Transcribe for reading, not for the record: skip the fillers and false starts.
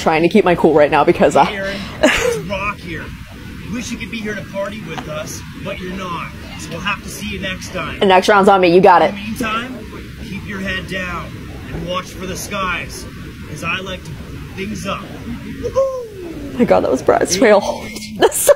trying to keep my cool right now because Hey, Aaron, it's Rock here. You wish you could be here to party with us, but you're not. So we'll have to see you next time. the next round's on me. You got it. In the meantime, keep your head down and watch for the skies, as I like to put things up. Oh my god, that was Brad Swaile. That's